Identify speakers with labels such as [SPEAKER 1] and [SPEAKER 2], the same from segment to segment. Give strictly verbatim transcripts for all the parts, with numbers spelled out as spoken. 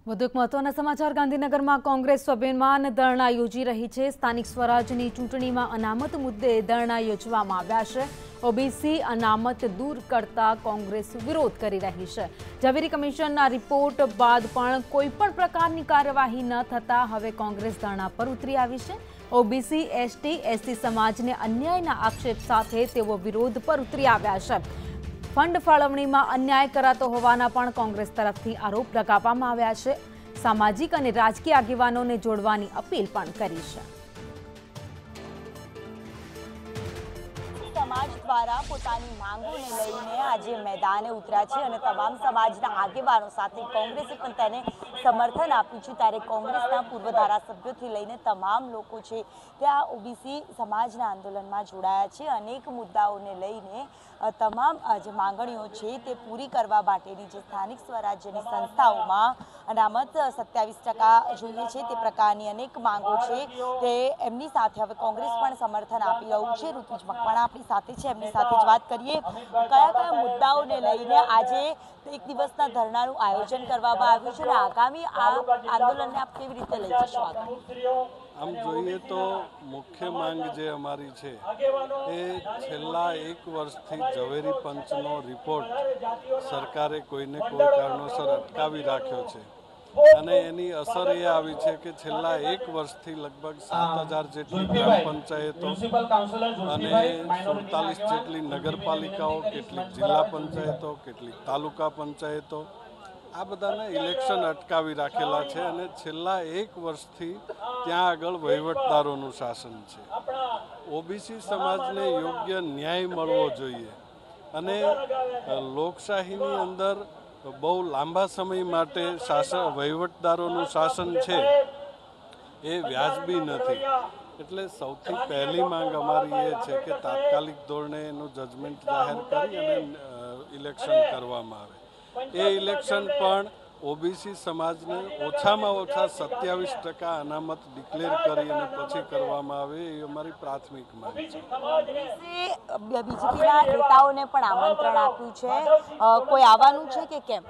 [SPEAKER 1] વધુ એક મહત્વના સમાચાર ગાંધીનગરમાં કોંગ્રેસ સ્વાભિમાન ધરણા યોજી રહી છે। સ્થાનિક સ્વરાજની ચૂંટણીમાં અનામત મુદ્દે ધરણા યોજવામાં આવ્યા છે। ઓબીસી અનામત દૂર કરતા કોંગ્રેસ વિરોધ કરી રહી છે। ઝવેરી કમિશનના રિપોર્ટ બાદ પણ કોઈપણ પ્રકારની કાર્યવાહી ન થતા હવે કોંગ્રેસ ધરણા પર ઉતરી આવી છે। ઓબીસી એસટી એસસી સમાજને અન્યાયના આક્ષેપ સાથે તેઓ વિરોધ પર ઉતરી આવ્યા છે। फंड फाळवણીમાં अन्याय करातो होवाना पण कोंग्रेस तरफथी आरोप लगाववामां आव्या छे। सामाजिक अने राजकीय आगेवानोने जोडवानी अपील पण करी छे।
[SPEAKER 2] समाज द्वारा पोतानी मांगोने लईने आज मैदाने उतर्या छे अने तमाम समाजना आगेवानो साथे कोंग्रेसे पण तेने समर्थन आप्युं छे। त्यारे कोंग्रेसना पूर्व धारासभ्योथी लईने तमाम लोको छे त्या ओबीसी समाजना आंदोलनमां जोडाया छे। अनेक मुद्दाओने लईने तमाम जे मांगणीओ छे ते पूरी करवा माटेनी जे स्थानिक स्वराज्यनी संस्थाओमां अनामत सत्यावीस टका जोईए छे ते प्रकारनी अनेक मांगो छे ते एमनी साथे हवे कोंग्रेस पण समर्थन आपी रह्युं छे। ऋतुज मकवाणा आपणी साथे छे, एमनी साथे ज वात करीए। कया कया मुद्दाओने लईने आजे एक दिवसना धरणानुं आयोजन करवामां आव्युं छे अने आगामी आ आंदोलनने आप केवी रीते लई जशो आगळ?
[SPEAKER 3] आम जोईए तो मुख्य मांग जे अमारी छे ए छेल्ला एक वर्षथी झवेरी पंचनो रिपोर्ट सरकारे कोईने कोई कारणोसर अटकावी राख्यो छे अने एनी असर ए आवी छे के छेल्ला एक वर्षथी लगभग सात हजार जेटली ग्राम पंचायतो अने सुड़तालीस जेटली नगरपालिकाओ, केटलीक जिल्ला पंचायतो, केटलीक तालुका पंचायतो आ बधाने इलेक्शन अटकावी राखेला छे अने छेल्ला एक वर्षथी त्यां आगळ वहीवटदारोनुं शासन छे। ओबीसी समाजने योग्य न्याय मळवो जोईए अने लोकशाहीनी अंदर बहु लांबा समय माटे शासन वहीवटदारोनुं शासन छे ए व्याजबी नथी। एटले सौथी पहली मांग अमारी ए छे के तात्कालिक धोरणे एनुं जजमेंट जाहेर करी अने इलेक्शन करवामां आवे। ए इलेक्शन पण ओबीसी समाजने ओछामां ओछा सत्यावीस टका अनामत डिक्लेर करी अने पछी करवामां आवे ए अमारी प्राथमिक मांग छे।
[SPEAKER 2] कोंग्रेसे बीजेपीना नेताओने पण आमंत्रण आप्युं छे, कोई आववानुं छे के केम?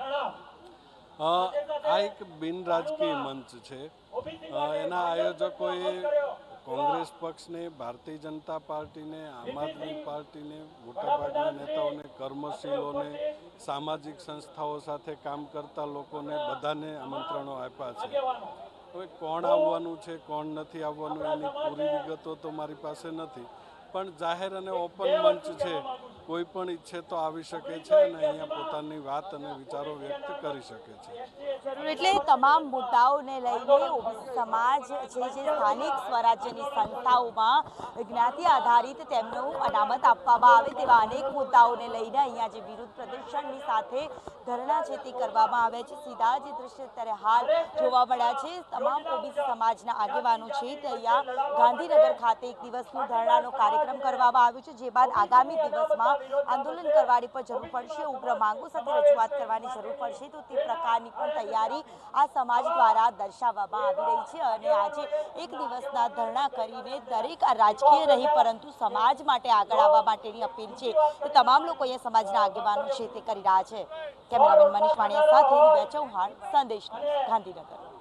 [SPEAKER 3] आ एक बिन राजकीय मंच छे। एना आयोजकोए कांग्रेस पक्ष ने, भारतीय जनता पार्टी ने, आम आदमी पार्टी ने, मोटाभागना नेताओने, कर्मशीलोने, सामाजिक संस्थाओं साथे काम करता लोकोने बधाने आमंत्रणों आप्या छे। हवे कोण आववानुं छे, कोण नथी आववानुं एनी पूरी विगतो तो मारी पासे नथी, पण जाहेर अने ओपन मंच छे, कोई पण इच्छे तो आवी शके छे अने अहींया पोतानी वात अने विचारो व्यक्त करी शके छे।
[SPEAKER 2] एटले तमाम मुद्दाओने लईने ओबीसी समाज छे जे स्थानिक स्वराज्यनी संस्थाओमां ज्ञाति आधारित तेमनुं अनामत आपवामां आवे तेवा अनेक मुद्दाओने लईने अहींया जे विरोध प्रदर्शननी साथे धरણા છે તે કરવામાં આવે છે। સીધા જે દ્રશ્ય અત્યારે હાલ જોવા મળ્યા છે, તમામ ઓબીસી સમાજના આગેવાનો છે તે અહીંયા ગાંધીનગર ખાતે એક દિવસનું ધરણાનો કાર્યક્રમ કરવામાં આવ્યો છે, જે બાદ આગામી દિવસમાં આંદોલન કરવાની પણ જરૂર પડશે, ઉગ્ર માંગો સાથે રજૂઆત કરવાની જરૂર પડશે, તો તે પ્રકારની પણ તૈયારી આ સમાજ દ્વારા દર્શાવવામાં આવી રહી છે। અને આજે એક દિવસના ધરણા કરીને દરેક રાજકીય નહીં પરંતુ સમાજ માટે આગળ આવવા માટેની અપીલ છે તે તમામ લોકો અહીંયા સમાજના આગેવાનો છે તે કરી રહ્યા છે। कैमरामैन मनीष वाणिया साथे दिव्या चौहान, संदेश न्यूज़, गांधीनगर।